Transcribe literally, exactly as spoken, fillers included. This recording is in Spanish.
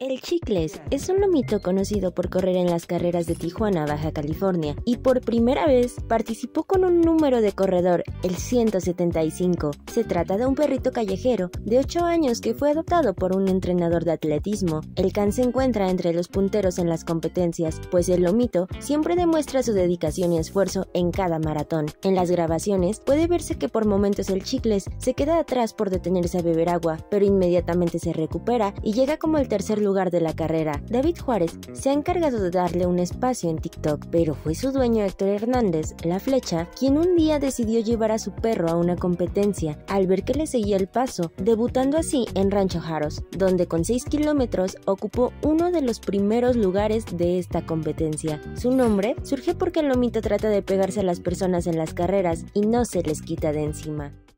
El Chicles es un lomito conocido por correr en las carreras de Tijuana, Baja California, y por primera vez participó con un número de corredor, el ciento setenta y cinco. Se trata de un perrito callejero de ocho años que fue adoptado por un entrenador de atletismo. El can se encuentra entre los punteros en las competencias, pues el lomito siempre demuestra su dedicación y esfuerzo en cada maratón. En las grabaciones puede verse que por momentos el Chicles se queda atrás por detenerse a beber agua, pero inmediatamente se recupera y llega como el tercer lugar lugar de la carrera. David Juárez se ha encargado de darle un espacio en TikTok, pero fue su dueño Héctor Hernández, La Flecha, quien un día decidió llevar a su perro a una competencia, al ver que le seguía el paso, debutando así en Rancho Jaros, donde con seis kilómetros ocupó uno de los primeros lugares de esta competencia. Su nombre surge porque el lomito trata de pegarse a las personas en las carreras y no se les quita de encima.